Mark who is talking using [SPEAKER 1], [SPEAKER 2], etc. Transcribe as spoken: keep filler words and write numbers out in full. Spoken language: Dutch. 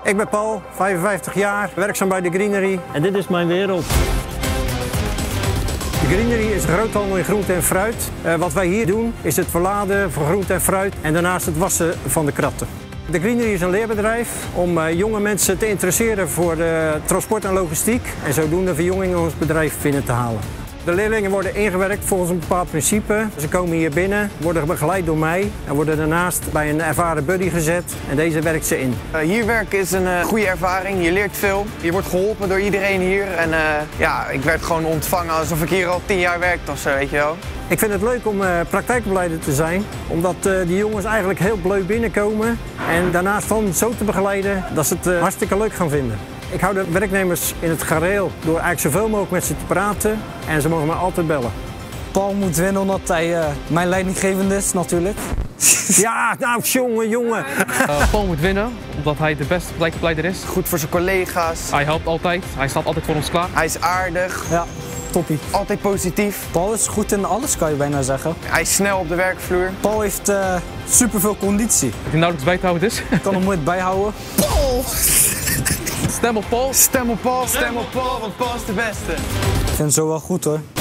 [SPEAKER 1] Ik ben Paul, vijfenvijftig jaar, werkzaam bij de Greenery.
[SPEAKER 2] En dit is mijn wereld.
[SPEAKER 1] De Greenery is een groothandel in groente en fruit. Uh, wat wij hier doen is het verladen van groente en fruit en daarnaast het wassen van de kratten. De Greenery is een leerbedrijf om uh, jonge mensen te interesseren voor uh, transport en logistiek en zodoende verjonging in ons bedrijf binnen te halen. De leerlingen worden ingewerkt volgens een bepaald principe. Ze komen hier binnen, worden begeleid door mij en worden daarnaast bij een ervaren buddy gezet en deze werkt ze in.
[SPEAKER 3] Uh, hier werken is een uh, goede ervaring, je leert veel. Je wordt geholpen door iedereen hier en uh, ja, ik werd gewoon ontvangen alsof ik hier al tien jaar werkte of zo, weet je wel.
[SPEAKER 1] Ik vind het leuk om uh, praktijkbegeleider te zijn, omdat uh, die jongens eigenlijk heel bleu binnenkomen en daarnaast van zo te begeleiden dat ze het uh, hartstikke leuk gaan vinden. Ik hou de werknemers in het gareel door eigenlijk zoveel mogelijk met ze te praten en ze mogen me altijd bellen.
[SPEAKER 4] Paul moet winnen omdat hij uh, mijn leidinggevende is natuurlijk.
[SPEAKER 1] Ja, nou jongen, jongen.
[SPEAKER 5] Uh, Paul moet winnen omdat hij de beste praktijkbegeleider is.
[SPEAKER 3] Goed voor zijn collega's.
[SPEAKER 5] Hij helpt altijd, hij staat altijd voor ons klaar.
[SPEAKER 3] Hij is aardig.
[SPEAKER 4] Ja, toppie.
[SPEAKER 3] Altijd positief.
[SPEAKER 4] Paul is goed in alles, kan je bijna zeggen.
[SPEAKER 3] Hij is snel op de werkvloer.
[SPEAKER 4] Paul heeft uh, superveel conditie.
[SPEAKER 5] Dat hij nauwelijks bij te houden is.
[SPEAKER 4] Ik kan hem nooit bijhouden.
[SPEAKER 3] Paul!
[SPEAKER 5] Stem op Paul.
[SPEAKER 3] Stem op Paul, stem op Paul, want Paul is de beste.
[SPEAKER 4] Ik vind het zo wel goed hoor.